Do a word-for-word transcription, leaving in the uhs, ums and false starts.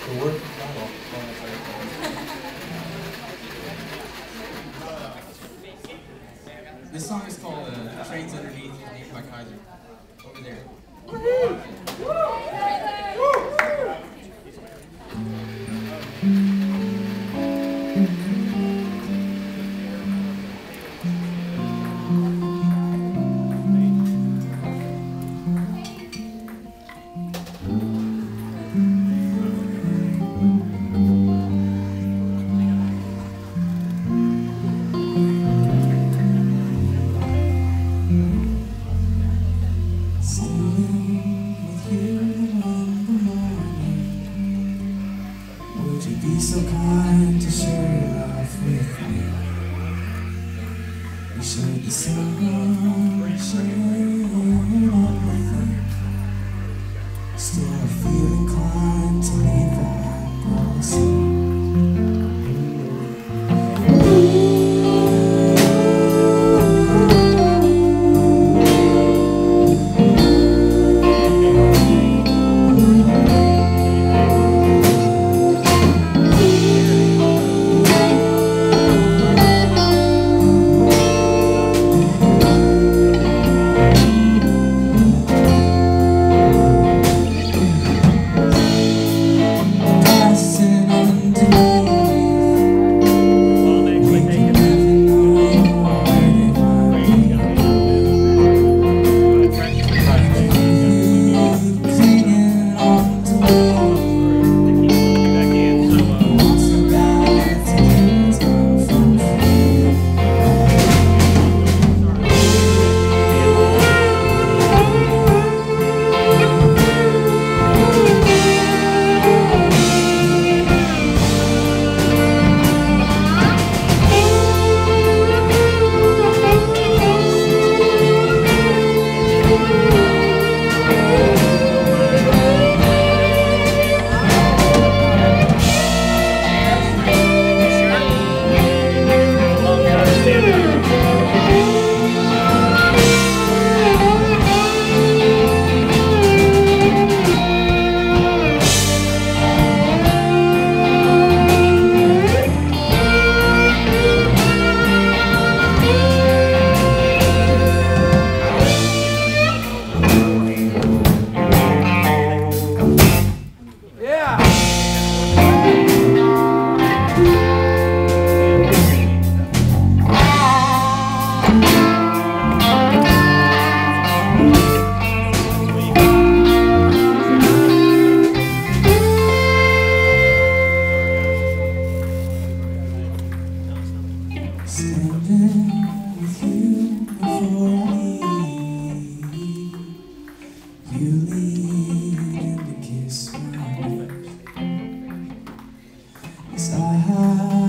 The word? This song is called uh, Trains Underneath, named by Kaiser. Over there. Would you be so kind to share your life with me? You shared the sun, shared everything. Still I feel inclined to leave the house. Standing with you before me, you lean in to kiss my lips. As I